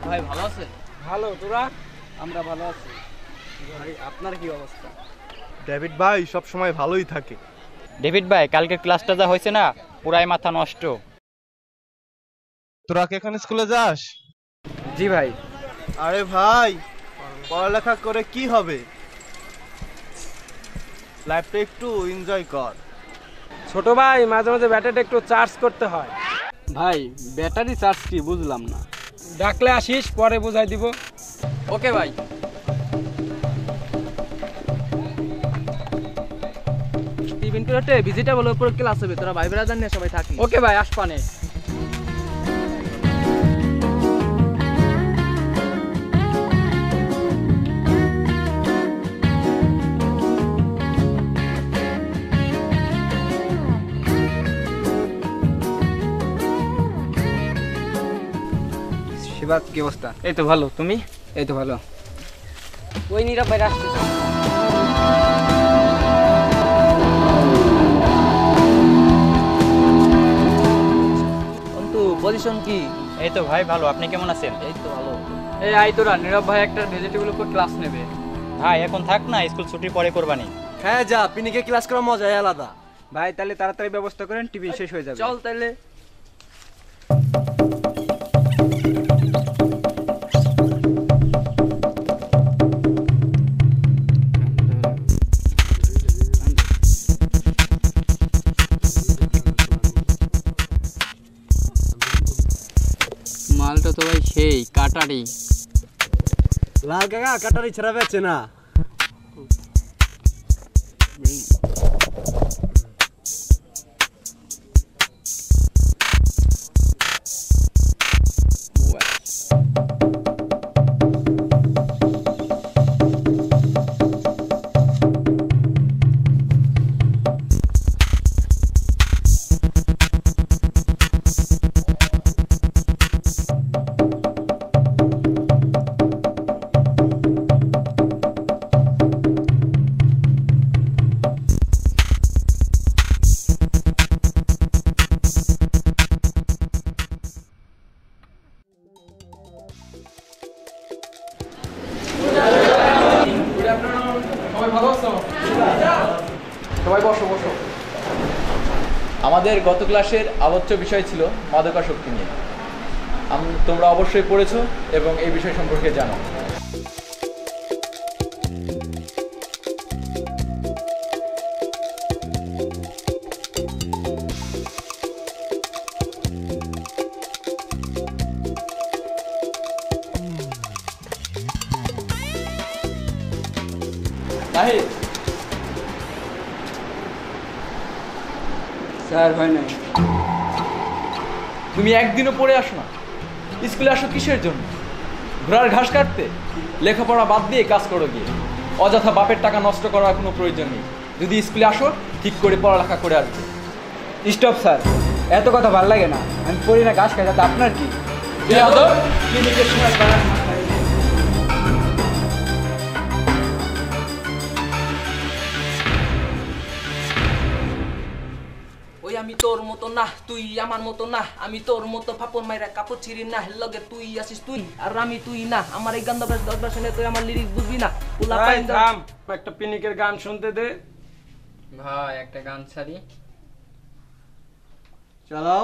ভাই ভালো আছেন? ভালো, তোরা? আমরা ভালো আছি। ভাই আপনার কি অবস্থা? ডেভিড ভাই সব সময় ভালোই থাকে। ডেভিড ভাই কালকে ক্লাসটা যা হয়েছে না, পুরাই মাথা নষ্ট। তোরা কি এখানে স্কুলে যাস? জি ভাই। আরে ভাই, পড়ালেখা করে কি হবে? লাইফটা একটু এনজয় কর। ছোট ভাই, মাঝে মাঝে ব্যাটারিটা একটু চার্জ করতে হয়। ভাই ব্যাটারি চার্জ কি বুঝলাম না। ডাকলে আসিস, পরে বুঝাই দিব। ওকে ভাই। টিফিন প্লেটে ভেজিটেবল উপর ক্লাস হবে, তোরা ভাই ব্রাদার নিয়ে সবাই থাকি। ওকে ভাই, আসপানে। শিবাত কি অবস্থা? এই তো ভালো, তুমি? এই তো ভালো। ওই নীরব ভাই আসতেছে। অন্তু পজিশন কি? এই তো ভাই ভালো, আপনি কেমন আছেন? এই তো ভালো। এই আই তোরা, নীরব ভাই একটা ভেজিটেবল উপর ক্লাস নেবে। ভাই এখন থাক না, স্কুল ছুটির পরে করবানি। হ্যাঁ যা, পিনিকে ক্লাস করার মজাই আলাদা। ভাই তাহলে তাড়াতাড়ি ব্যবস্থা করেন, টিফিন শেষ হয়ে যাবে। চল তাহলে। মালটা তো ভাই সেই কাটারি। লাল কাকা কাটারি ছাড়া বেচে না। সবাই বসো বসো। আমাদের গত ক্লাসের আলোচ্য বিষয় ছিল মাদকাসক্তি নিয়ে। তোমরা অবশ্যই পড়েছো এবং এই বিষয় সম্পর্কে জানো। নাহিদ, স্যার হয় নাই। তুমি একদিনও পড়ে আসো না? স্কুলে আসো কিসের জন্য? ঘোড়ার ঘাস কাটতে? লেখাপড়া বাদ দিয়ে কাজ করো গিয়ে। অযথা বাপের টাকা নষ্ট করার কোনো প্রয়োজন নেই। যদি স্কুলে আসো, ঠিক করে পড়ালেখা করে আসবে। স্টপ স্যার, এত কথা ভালো লাগে না। আমি পড়ি না, ঘাস খাই, তাতে আপনার কি? ক্লিনিকের সময় ওই আমি তোর মতো না, তুই আমার মতো না, আমি তোর মতো ফাপন মাইরা কাপড় ছিড়ি না, লগে তুই আসিস তুই আর আমি তুই না, আমার এই গান্ধা ব্রাশ দরবার শুনে তুই আমার লিরিক্স বুঝবি না। পোলা পাইন থাম, একটা পিনিকের গান শুনতে দে। ভাই একটা গান ছাড়ি। চালাও।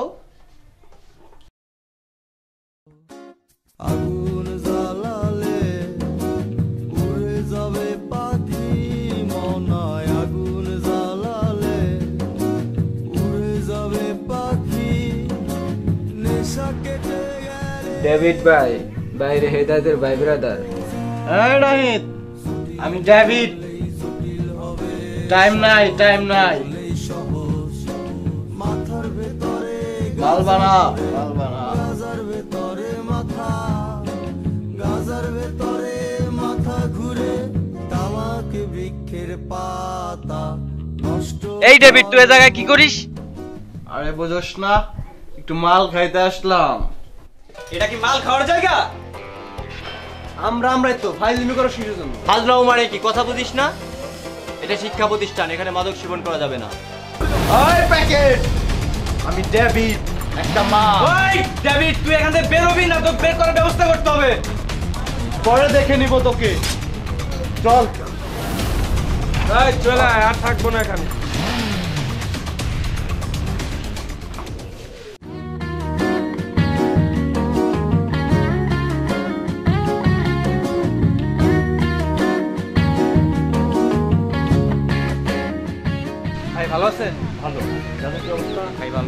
আগুন জ্বালালে উড়ে যাবে পাখি, মনায় আগুন জ্বালালে উড়ে যাবে পাখি, নেশা কেটে গেলে। ডেভিড ভাই, বাইরে হেদায়েতের ভাই ব্রাদার। এই নাহিদ, আমি ডেভিড। টাইম নাই, টাইম নাই। মাথার ভেতরে মাল বানা, মাল বানা। গাজার ভেতরে মাথা, গাজার ভেতরে মাথা ঘুরে, তামাক বৃক্ষের পাতা নষ্ট। এই ডেভিড, তুই এ জায়গায় কি করিস? আরে বুঝোস না, একটু মাল খাইতে আসলাম। এটা কি মাল খাওয়ার জায়গা? আমরাই তো ফাইজলামি করা শিখের জন্য। ফাজলাও মানে কি, কথা বুঝিস না? এটা শিক্ষা প্রতিষ্ঠান, এখানে মাদক সেবন করা যাবে না। ওই প্যাকেট, আমি ডেভিড। একটা মা। ওই ডেভিড, তুই এখান থেকে বেরোবি না, তো বের করার ব্যবস্থা করতে হবে। পরে দেখে নিব তোকে। চল। চলে আয়, আর থাকবো না এখানে। ভাই ভালো আছেন? ভালো। জানো কি অবস্থা? ভাই ভালো।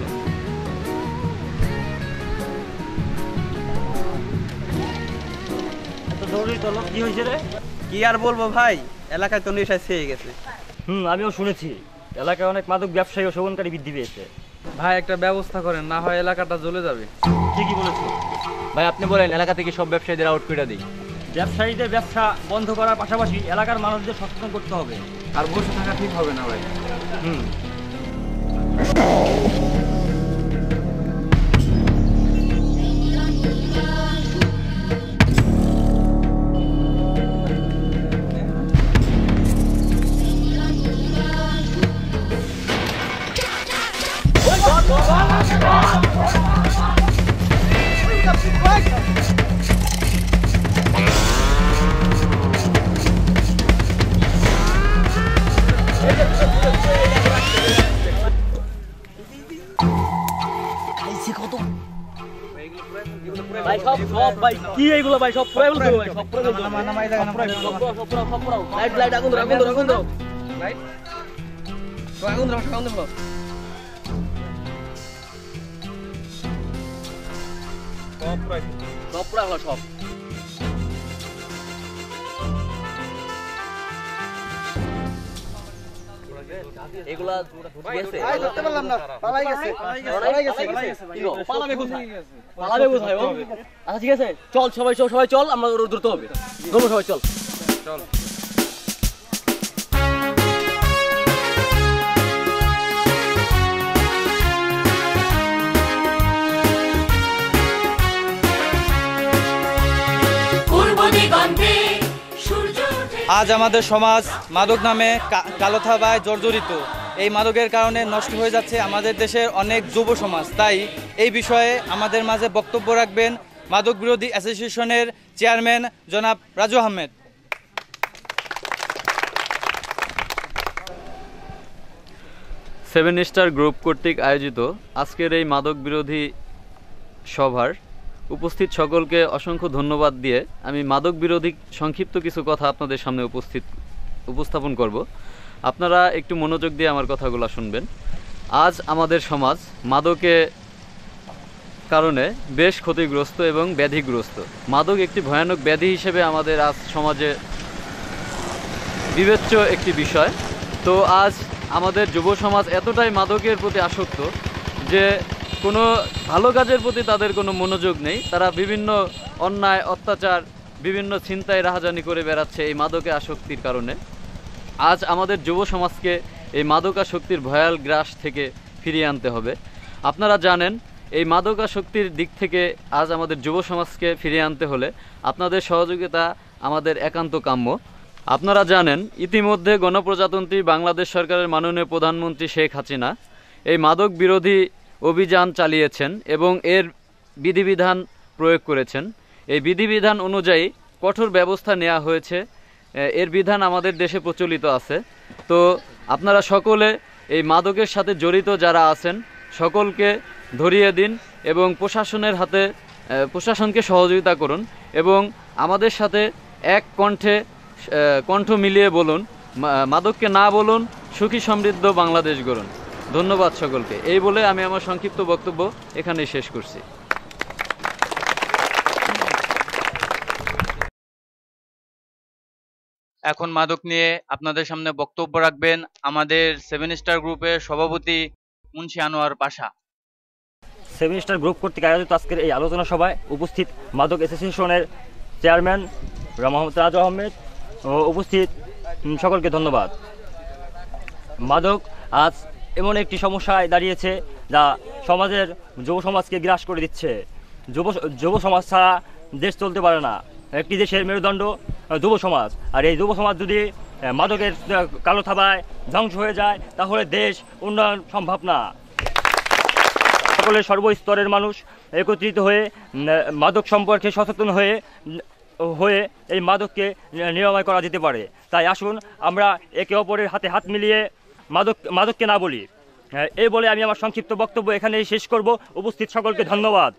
এত জরুরি তলব কি হয়েছে রে? কি আর বলবো ভাই, এলাকায় তো নেশায় ছেয়ে গেছে। আমিও শুনেছি এলাকায় অনেক মাদক ব্যবসায়ী ও সেবনকারী বৃদ্ধি পেয়েছে। ভাই একটা ব্যবস্থা করেন, না হয় এলাকাটা জ্বলে যাবে। ঠিকই বলেছো ভাই আপনি বলেন এলাকা থেকে সব ব্যবসায়ীদের আউট করে দিই। ব্যবসায়ীদের ব্যবসা বন্ধ করার পাশাপাশি এলাকার মানুষদের সচেতন করতে হবে। আর বসে থাকা ঠিক হবে না ভাই। ভাই সব ভাই কি এইগুলো ভাই সব পুরো ভাই সব পুরো লাইট আগুন দাও লাইট আগুন দাও সব পুরো হলো সব। এগুলা গেছে ভাই ধরতে পারলাম না, পালাই গেছে। পালাবে কোথায় ও? আচ্ছা ঠিক আছে, চল সবাই চল, আমরা দ্রুত হবে। সবাই চল। আজ আমাদের সমাজ মাদক নামে কালো থাবায় জর্জরিত। এই মাদকের কারণে নষ্ট হয়ে যাচ্ছে আমাদের দেশের অনেক যুব সমাজ। তাই এই বিষয়ে আমাদের মাঝে বক্তব্য রাখবেন মাদক বিরোধী অ্যাসোসিয়েশনের চেয়ারম্যান জনাব Raju Ahmed. Seven star group কর্তৃক আয়োজিত আজকের এই মাদক বিরোধী সভার উপস্থিত সকলকে অসংখ্য ধন্যবাদ দিয়ে আমি মাদক বিরোধী সংক্ষিপ্ত কিছু কথা আপনাদের সামনে উপস্থাপন করব। আপনারা একটু মনোযোগ দিয়ে আমার কথাগুলো শুনবেন। আজ আমাদের সমাজ মাদকের কারণে বেশ ক্ষতিগ্রস্ত এবং ব্যাধিগ্রস্ত। মাদক একটি ভয়ানক ব্যাধি হিসেবে আমাদের আজ সমাজে বিবেচ্য একটি বিষয়। তো আজ আমাদের যুব সমাজ এতটাই মাদকের প্রতি আসক্ত যে কোনো ভালো কাজের প্রতি তাদের কোনো মনোযোগ নেই। তারা বিভিন্ন অন্যায় অত্যাচার, বিভিন্ন ছিনতাই রাহাজানি করে বেড়াচ্ছে এই মাদকে আসক্তির কারণে। আজ আমাদের যুব সমাজকে এই মাদকাসক্তির ভয়াল গ্রাস থেকে ফিরিয়ে আনতে হবে। আপনারা জানেন এই মাদকাসক্তির দিক থেকে আজ আমাদের যুব সমাজকে ফিরিয়ে আনতে হলে আপনাদের সহযোগিতা আমাদের একান্ত কাম্য। আপনারা জানেন ইতিমধ্যে গণপ্রজাতন্ত্রী বাংলাদেশ সরকারের মাননীয় প্রধানমন্ত্রী শেখ হাসিনা এই মাদক বিরোধী অভিযান চালিয়েছেন এবং এর বিধিবিধান প্রয়োগ করেছেন। এই বিধিবিধান অনুযায়ী কঠোর ব্যবস্থা নেওয়া হয়েছে। এর বিধান আমাদের দেশে প্রচলিত আছে। তো আপনারা সকলে এই মাদকের সাথে জড়িত যারা আছেন সকলকে ধরিয়ে দিন এবং প্রশাসনকে সহযোগিতা করুন এবং আমাদের সাথে এক কণ্ঠ মিলিয়ে বলুন, মাদককে না বলুন, সুখী সমৃদ্ধ বাংলাদেশ গড়ুন। ধন্যবাদ সকলকে। এই বলে আমি আমার সংক্ষিপ্ত বক্তব্য এখানেই শেষ করছি। এখন মাদক নিয়ে আপনাদের সামনে বক্তব্য রাখবেন আমাদের সেভেন স্টার গ্রুপের সভাপতি Munshi Anwar Pasha. Seven star group কর্তৃক আয়োজিত আজকের এই আলোচনা সভায় উপস্থিত মাদক অ্যাসোসিয়েশনের চেয়ারম্যান মোহাম্মদ রাজু আহমেদ ও উপস্থিত সকলকে ধন্যবাদ। মাদক আজ এমন একটি সমস্যায় দাঁড়িয়েছে যা সমাজের যুব সমাজকে গ্রাস করে দিচ্ছে। যুব সমাজ ছাড়া দেশ চলতে পারে না। একটি দেশের মেরুদণ্ড যুব সমাজ, আর এই যুব সমাজ যদি মাদকের কালো থাবায় ধ্বংস হয়ে যায় তাহলে দেশ উন্নয়ন সম্ভব না। সকলের সর্বস্তরের মানুষ একত্রিত হয়ে মাদক সম্পর্কে সচেতন হয়ে এই মাদককে নিরাময় করা যেতে পারে। তাই আসুন আমরা একে অপরের হাতে হাত মিলিয়ে মাদককে না বলি। এই বলে আমি আমার সংক্ষিপ্ত বক্তব্য এখানেই শেষ করব। উপস্থিত সকলকে ধন্যবাদ।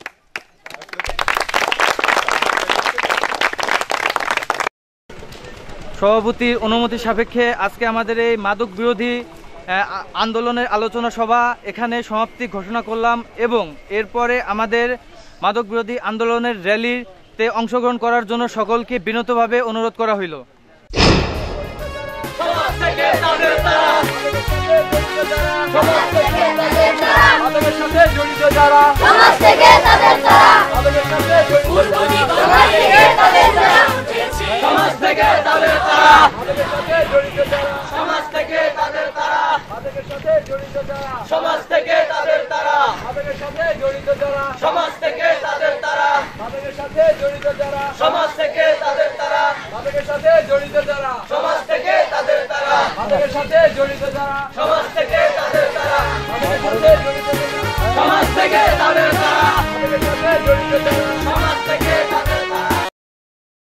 সভাপতির অনুমতি সাপেক্ষে আজকে আমাদের এই মাদক বিরোধী আন্দোলনের আলোচনা সভা এখানে সমাপ্তি ঘোষণা করলাম এবং এরপরে আমাদের মাদক বিরোধী আন্দোলনের র্যালিতে অংশগ্রহণ করার জন্য সকলকে বিনীতভাবে অনুরোধ করা হইল। সমাজ থেকে তাদের তারা